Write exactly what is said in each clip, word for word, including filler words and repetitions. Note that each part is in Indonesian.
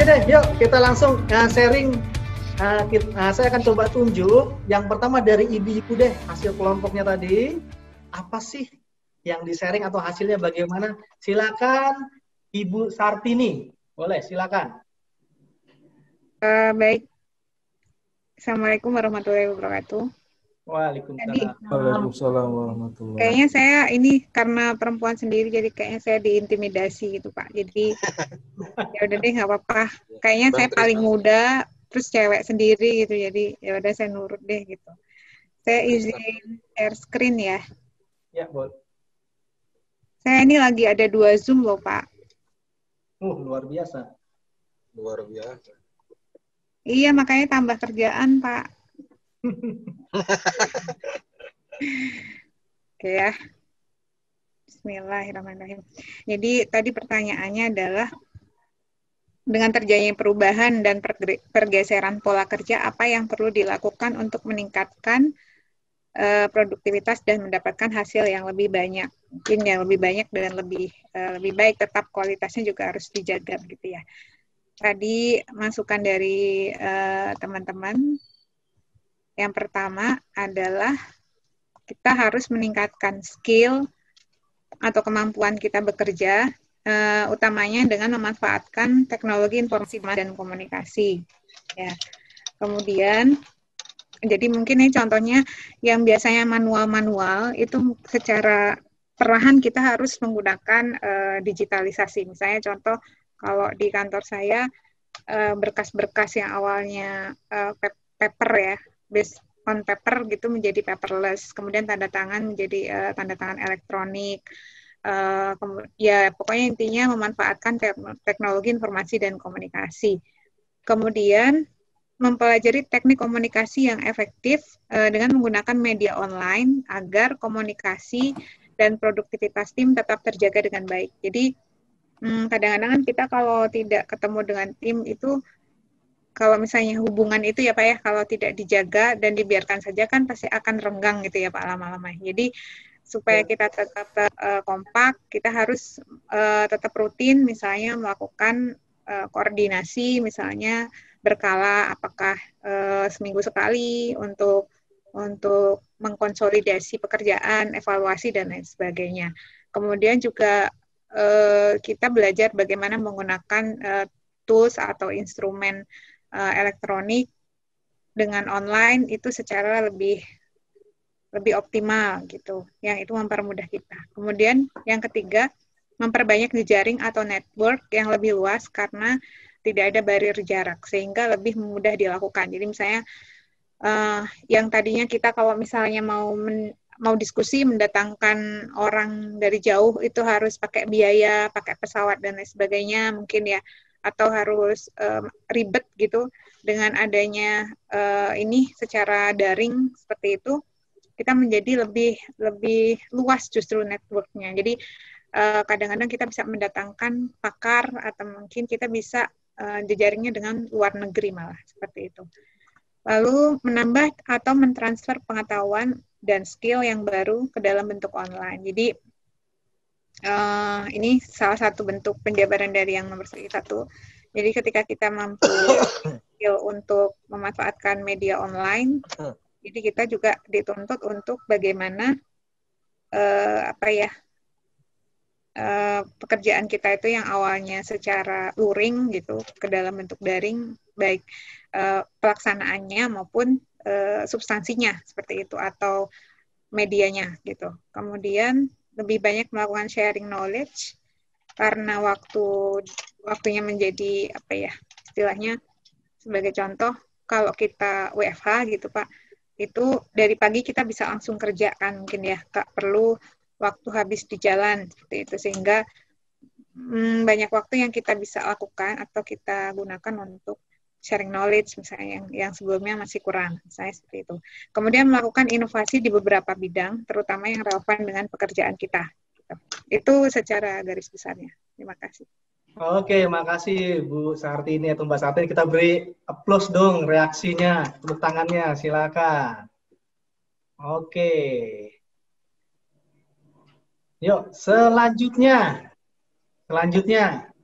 aja deh, yuk kita langsung uh, sharing. Uh, kita, uh, saya akan coba tunjuk. Yang pertama dari ibu-ibu deh, hasil kelompoknya tadi. Apa sih yang di-sharing atau hasilnya bagaimana? Silakan Ibu Sartini. Boleh, silakan. Uh, baik. Assalamualaikum warahmatullahi wabarakatuh. Waalaikumsalam. Waalaikumsalam warahmatullahi. Kayaknya saya ini karena perempuan sendiri, jadi kayaknya saya diintimidasi gitu Pak. Jadi ya udah deh nggak apa-apa. Kayaknya saya paling muda, terus cewek sendiri gitu. Jadi ya udah saya nurut deh gitu. Saya izin share screen ya. Ya boleh. Saya ini lagi ada dua Zoom loh Pak. Uh luar biasa. Luar biasa. Iya makanya tambah kerjaan Pak. Oke ya. Bismillahirrahmanirrahim. Jadi tadi pertanyaannya adalah dengan terjadinya perubahan dan pergeseran pola kerja, apa yang perlu dilakukan untuk meningkatkan uh, produktivitas dan mendapatkan hasil yang lebih banyak, mungkin yang lebih banyak dan lebih uh, lebih baik, tetap kualitasnya juga harus dijaga gitu ya. Tadi masukan dari uh, teman-teman, yang pertama adalah kita harus meningkatkan skill atau kemampuan kita bekerja, uh, utamanya dengan memanfaatkan teknologi informasi dan komunikasi. Ya. Kemudian, jadi mungkin ini contohnya yang biasanya manual-manual, itu secara perlahan kita harus menggunakan uh, digitalisasi. Misalnya contoh, kalau di kantor saya, uh, berkas-berkas yang awalnya uh, paper ya, based on paper gitu menjadi paperless, kemudian tanda tangan menjadi uh, tanda tangan elektronik. Uh, ya pokoknya intinya memanfaatkan te teknologi informasi dan komunikasi. Kemudian mempelajari teknik komunikasi yang efektif uh, dengan menggunakan media online agar komunikasi dan produktivitas tim tetap terjaga dengan baik. Jadi kadang-kadang hmm, kita kalau tidak ketemu dengan tim itu, kalau misalnya hubungan itu ya Pak ya, kalau tidak dijaga dan dibiarkan saja kan pasti akan renggang gitu ya Pak lama-lama. Jadi supaya kita tetap uh, kompak, kita harus uh, tetap rutin misalnya melakukan uh, koordinasi misalnya berkala, apakah uh, seminggu sekali untuk untuk mengkonsolidasi pekerjaan, evaluasi dan lain sebagainya. Kemudian juga uh, kita belajar bagaimana menggunakan uh, tools atau instrumen uh, elektronik dengan online itu secara lebih lebih optimal gitu, yang itu mempermudah kita. Kemudian yang ketiga, memperbanyak jejaring atau network yang lebih luas karena tidak ada barrier jarak, sehingga lebih mudah dilakukan. Jadi misalnya uh, yang tadinya kita kalau misalnya mau men, mau diskusi mendatangkan orang dari jauh itu harus pakai biaya, pakai pesawat dan lain sebagainya mungkin ya, atau harus um, ribet gitu. Dengan adanya uh, ini secara daring seperti itu, kita menjadi lebih lebih luas justru networknya. Jadi uh, kadang-kadang kita bisa mendatangkan pakar atau mungkin kita bisa uh, jejaringnya dengan luar negeri malah seperti itu. Lalu menambah atau mentransfer pengetahuan dan skill yang baru ke dalam bentuk online. Jadi uh, ini salah satu bentuk penjabaran dari yang nomor satu. Jadi ketika kita mampu skill untuk memanfaatkan media online, jadi kita juga dituntut untuk bagaimana uh, apa ya uh, pekerjaan kita itu yang awalnya secara luring gitu ke dalam bentuk daring, baik uh, pelaksanaannya maupun uh, substansinya seperti itu atau medianya gitu. Kemudian lebih banyak melakukan sharing knowledge karena waktu waktunya menjadi apa ya istilahnya, sebagai contoh kalau kita W F H gitu Pak, itu dari pagi kita bisa langsung kerja kan mungkin ya, Kak, perlu waktu habis di jalan seperti itu, sehingga hmm, banyak waktu yang kita bisa lakukan atau kita gunakan untuk sharing knowledge misalnya yang yang sebelumnya masih kurang, misalnya seperti itu. Kemudian melakukan inovasi di beberapa bidang, terutama yang relevan dengan pekerjaan kita. Itu secara garis besarnya. Terima kasih. Oke, makasih Bu Sartini atau Mbak Sartini. Kita beri applause dong reaksinya, tepuk tangannya, silakan. Oke. Yuk, selanjutnya. Selanjutnya,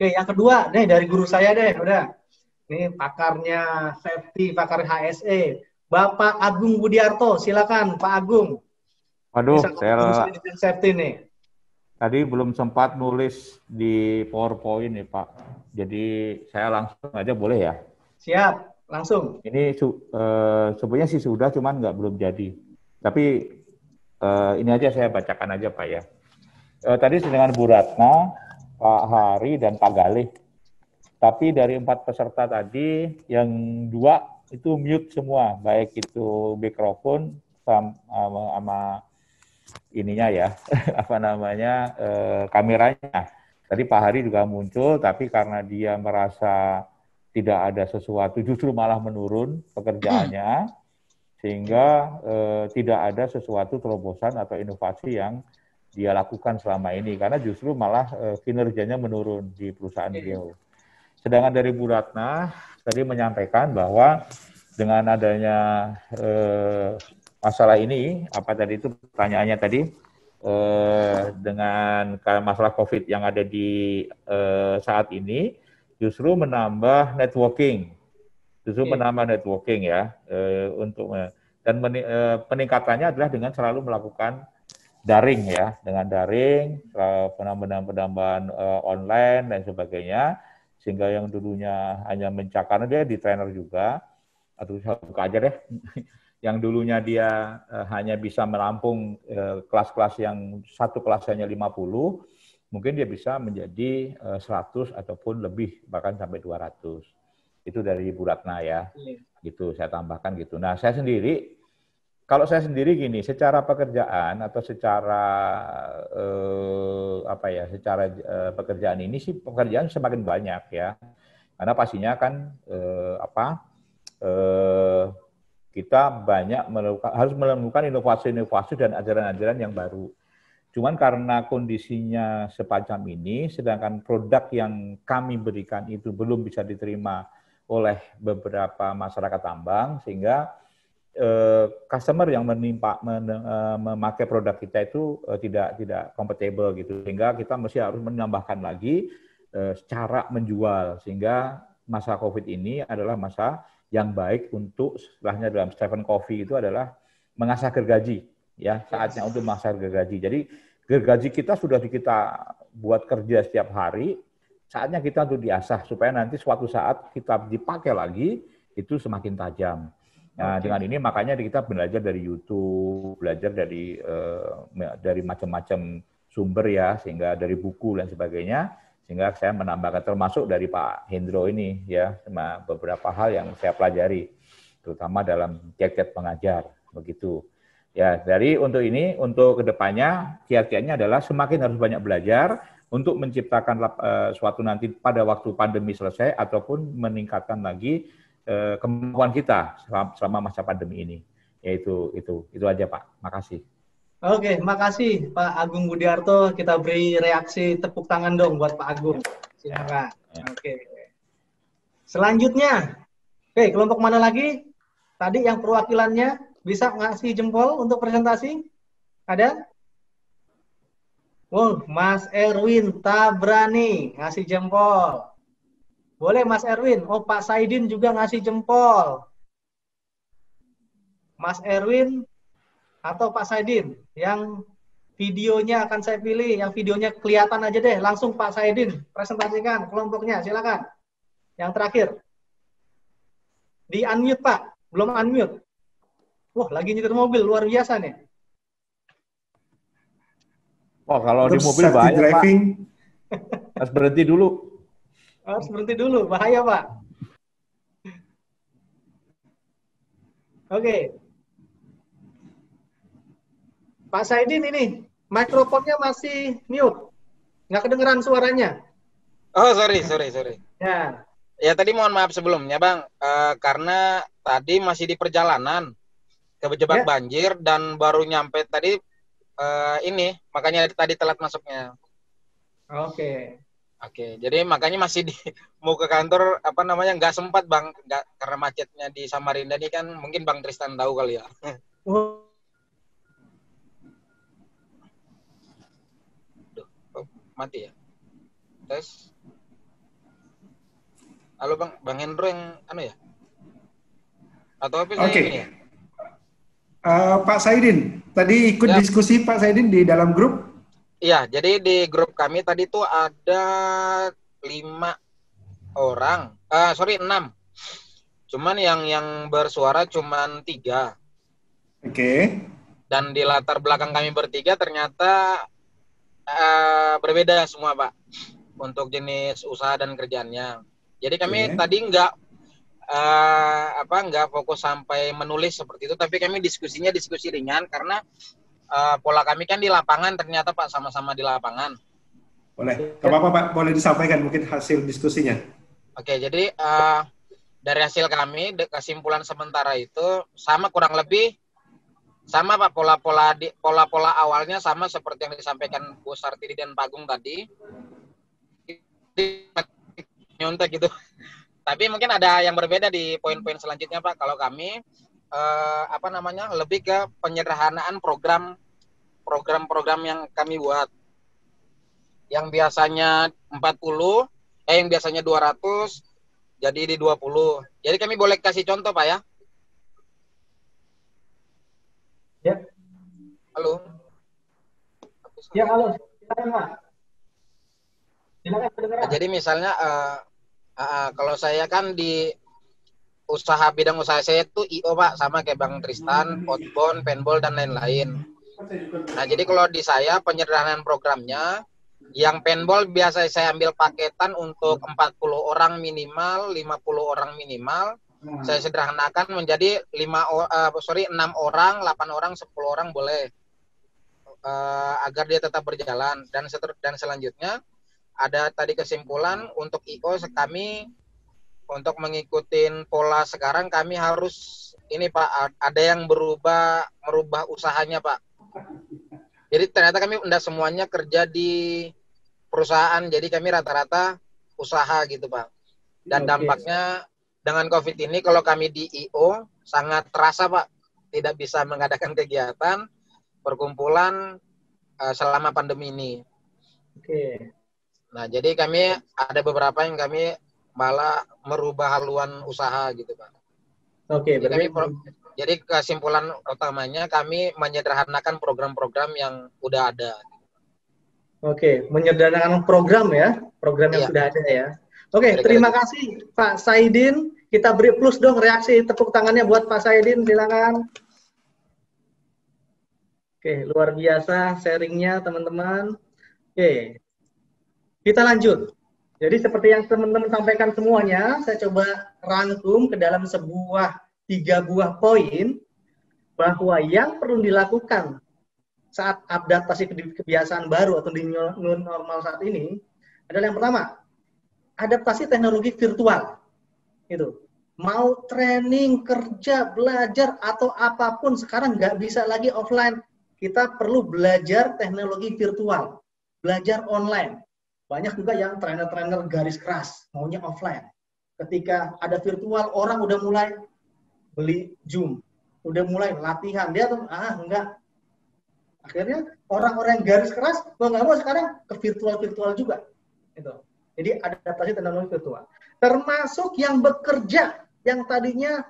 Oke, yang kedua, nih dari guru saya deh, udah. Ini pakarnya safety, pakar H S E. Bapak Agung Budiarto, silakan Pak Agung. Waduh, Bisa saya ngomong di safety nih. tadi belum sempat nulis di PowerPoint nih Pak. Jadi saya langsung aja boleh ya? Siap, langsung. Ini uh, sebenarnya sih sudah, cuman nggak belum jadi. Tapi uh, ini aja saya bacakan aja Pak ya. Uh, tadi dengan Bu Ratna, Pak Hari, dan Pak Galih. Tapi dari empat peserta tadi, yang dua itu mute semua, baik itu mikrofon sama, sama ininya ya, apa namanya, eh, kameranya. Tadi Pak Hari juga muncul, tapi karena dia merasa tidak ada sesuatu, justru malah menurun pekerjaannya, sehingga eh, tidak ada sesuatu terobosan atau inovasi yang dia lakukan selama ini, karena justru malah eh, kinerjanya menurun di perusahaan beliau. Sedangkan dari Bu Ratna tadi menyampaikan bahwa dengan adanya eh, masalah ini, apa tadi itu pertanyaannya tadi, eh, dengan masalah COVID yang ada di eh, saat ini, justru menambah networking, justru okay. menambah networking ya, eh, untuk dan meni, eh, peningkatannya adalah dengan selalu melakukan daring ya, dengan daring, penambahan-penambahan eh, online dan sebagainya. Sehingga yang dulunya hanya mencakar, dia di trainer juga, atau saya buka aja deh, yang dulunya dia uh, hanya bisa merampung uh, kelas-kelas yang satu kelas hanya lima puluh, mungkin dia bisa menjadi uh, seratus ataupun lebih, bahkan sampai dua ratus. Itu dari Bu Ratna ya, gitu saya tambahkan gitu. Nah saya sendiri, kalau saya sendiri gini, secara pekerjaan atau secara eh, apa ya, secara eh, pekerjaan ini sih pekerjaan semakin banyak ya, karena pastinya kan eh, apa eh, kita banyak melakukan, harus menemukan inovasi-inovasi dan ajaran-ajaran yang baru. Cuman karena kondisinya semacam ini, sedangkan produk yang kami berikan itu belum bisa diterima oleh beberapa masyarakat tambang, sehingga customer yang menimpa memakai produk kita itu tidak tidak compatible gitu, sehingga kita mesti harus menambahkan lagi cara menjual, sehingga masa COVID ini adalah masa yang baik untuk, setelahnya dalam Stephen Covey itu adalah mengasah gergaji ya, saatnya untuk mengasah gergaji. Jadi gergaji kita sudah kita buat kerja setiap hari, saatnya kita untuk diasah supaya nanti suatu saat kita dipakai lagi itu semakin tajam. Nah, okay. Dengan ini makanya kita belajar dari YouTube, belajar dari uh, dari macam-macam sumber ya, sehingga dari buku dan sebagainya, sehingga saya menambahkan, termasuk dari Pak Hendro ini ya, sama beberapa hal yang saya pelajari, terutama dalam kiat-kiat pengajar begitu. Ya, dari untuk ini, untuk kedepannya kiat-kiatnya adalah semakin harus banyak belajar untuk menciptakan uh, suatu nanti pada waktu pandemi selesai, ataupun meningkatkan lagi kemampuan kita selama masa pandemi ini. Yaitu itu itu aja Pak. Makasih. Oke, makasih Pak Agung Budiarto. Kita beri reaksi tepuk tangan dong buat Pak Agung. Silakan. Ya. Oke. Selanjutnya, oke, kelompok mana lagi? Tadi yang perwakilannya bisa ngasih jempol untuk presentasi? Ada? Oh, Mas Erwin Tabrani ngasih jempol. Boleh Mas Erwin. Oh, Pak Saidin juga ngasih jempol. Mas Erwin atau Pak Saidin, yang videonya akan saya pilih, yang videonya kelihatan aja deh. Langsung Pak Saidin, presentasikan kelompoknya, silakan. Yang terakhir. Di unmute Pak, belum unmute. Wah, lagi nyetir mobil, luar biasa nih. Oh, kalau di mobil bahaya Pak. Harus berhenti dulu. Harus berhenti dulu, bahaya Pak. Oke. Pak Saidin ini, mikrofonnya masih mute. Nggak kedengeran suaranya. Oh, sorry, sorry, sorry. Ya. Ya, tadi mohon maaf sebelumnya, Bang. Uh, karena tadi masih di perjalanan, kejebak ya. banjir, dan baru nyampe tadi uh, ini, makanya tadi telat masuknya. Oke. Oke, jadi makanya masih di mau ke kantor apa namanya nggak sempat Bang, nggak, karena macetnya di Samarinda ini kan, mungkin Bang Tristan tahu kali ya. Oh. Duh, oh, mati ya. Tes. Halo Bang, Bang Hendro yang anu ya? Atau apa Oke. saya ini ya? Uh, Pak Saidin, tadi ikut Ya. diskusi Pak Saidin di dalam grup? Iya, jadi di grup kami tadi tuh ada lima orang, ah sorry enam. Cuman yang yang bersuara cuman tiga. Oke. Okay. Dan di latar belakang kami bertiga ternyata uh, berbeda semua Pak, untuk jenis usaha dan kerjaannya. Jadi kami Okay. tadi nggak uh, apa nggak fokus sampai menulis seperti itu, tapi kami diskusinya diskusi ringan karena uh, pola kami kan di lapangan ternyata Pak, sama-sama di lapangan. Boleh, nggak apa-apa Pak, boleh disampaikan mungkin hasil diskusinya. Oke, jadi uh, dari hasil kami, kesimpulan sementara itu sama kurang lebih sama Pak, pola-pola di pola-pola awalnya sama seperti yang disampaikan Bu Sartiri dan Pak Agung tadi. Nyontek gitu. Tapi mungkin ada yang berbeda di poin-poin selanjutnya Pak. Kalau kami eh, apa namanya lebih ke penyederhanaan program program-program yang kami buat. Yang biasanya empat puluh, eh yang biasanya dua ratus jadi di dua puluh. Jadi kami boleh kasih contoh Pak ya? Ya. Halo. Ya, halo. Silakan Pak. Silakan kedengeran. Nah, jadi misalnya uh, uh, kalau saya kan di usaha bidang usaha saya itu I O Pak, sama kayak Bang Tristan, outbound, paintball dan lain-lain. Nah, jadi kalau di saya penyederhanaan programnya, yang paintball biasa saya ambil paketan untuk empat puluh orang minimal, lima puluh orang minimal. Saya sederhanakan menjadi lima uh, sorry enam orang, delapan orang, sepuluh orang boleh. Uh, agar dia tetap berjalan, dan seter dan selanjutnya ada tadi kesimpulan untuk I O kami untuk mengikuti pola sekarang kami harus ini Pak, ada yang berubah merubah usahanya Pak. Jadi ternyata kami tidak semuanya kerja di perusahaan, jadi kami rata-rata usaha gitu Pak. Dan Oke. dampaknya dengan COVID ini kalau kami di I O sangat terasa Pak, tidak bisa mengadakan kegiatan perkumpulan uh, selama pandemi ini. Oke. Nah, jadi kami ada beberapa yang kami malah merubah haluan usaha gitu Pak. Oke, Jadi, berarti kami pro, jadi kesimpulan utamanya kami menyederhanakan program-program yang udah ada. Oke, menyederhanakan program ya, program yang Iya. sudah ada ya. Oke, Kira-kira terima gitu. kasih Pak Saidin. Kita beri plus dong reaksi tepuk tangannya buat Pak Saidin, silakan. Oke, luar biasa sharingnya teman-teman. Oke, kita lanjut. Jadi seperti yang teman-teman sampaikan semuanya, saya coba rangkum ke dalam sebuah tiga buah poin bahwa yang perlu dilakukan saat adaptasi kebiasaan baru atau di new normal saat ini adalah yang pertama, adaptasi teknologi virtual. Itu. Mau training, kerja, belajar, atau apapun sekarang nggak bisa lagi offline. Kita perlu belajar teknologi virtual, belajar online. Banyak juga yang trainer-trainer garis keras, maunya offline. Ketika ada virtual, orang udah mulai beli Zoom, udah mulai latihan. Dia tuh, ah enggak. Akhirnya orang-orang yang garis keras, mau nggak mau sekarang ke virtual-virtual juga. Itu. Jadi adaptasi teknologi virtual. Termasuk yang bekerja, yang tadinya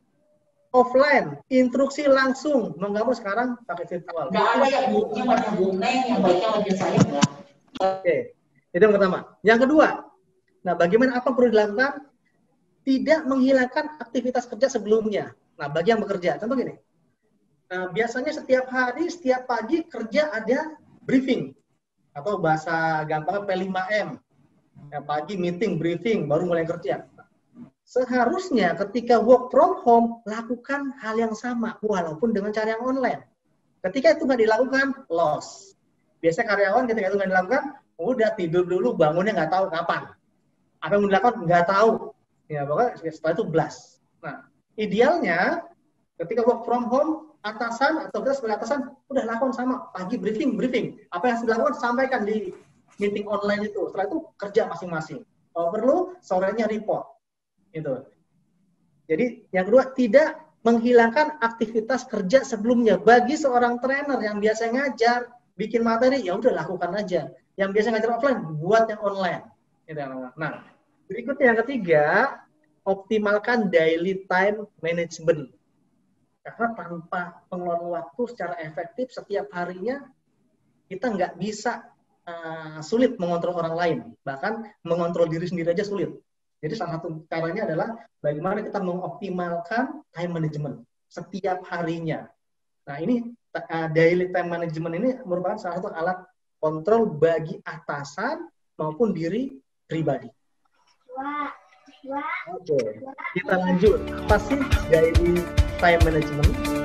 offline, instruksi langsung, mau nggak mau sekarang pakai virtual. Nggak ada yang buruknya macam Buneng, yang baiknya macam saya enggak. Oke, itu yang pertama. Yang kedua, nah bagaimana apa perlu dilakukan? Tidak menghilangkan aktivitas kerja sebelumnya. Nah, bagi yang bekerja, contoh gini. Nah, biasanya setiap hari, setiap pagi kerja ada briefing. Atau bahasa gampangnya P lima M. Ya, pagi meeting, briefing, baru mulai kerja. Seharusnya ketika work from home, lakukan hal yang sama, walaupun dengan cara yang online. Ketika itu nggak dilakukan, loss. Biasanya karyawan ketika itu nggak dilakukan, udah tidur dulu, bangunnya nggak tahu kapan. Apa yang dilakukan, nggak tahu. Ya, pokoknya setelah itu blast. Nah, idealnya ketika work from home, atasan atau kita sebagai atasan, udah lakukan sama. Pagi briefing, briefing. Apa yang harus dilakukan, sampaikan di meeting online itu. Setelah itu kerja masing-masing. Kalau perlu, sorenya report. Gitu. Jadi yang kedua, tidak menghilangkan aktivitas kerja sebelumnya. Bagi seorang trainer yang biasa ngajar, bikin materi, ya udah lakukan aja. Yang biasa ngajar offline, buat yang online. Gitu. Nah, Berikutnya yang ketiga, optimalkan daily time management. Karena tanpa pengeluaran waktu secara efektif setiap harinya, kita nggak bisa uh, sulit mengontrol orang lain. Bahkan mengontrol diri sendiri aja sulit. Jadi salah satu caranya adalah bagaimana kita mengoptimalkan time management setiap harinya. Nah ini uh, daily time management ini merupakan salah satu alat kontrol bagi atasan maupun diri pribadi. Oke, kita lanjut. Apa sih daily time management?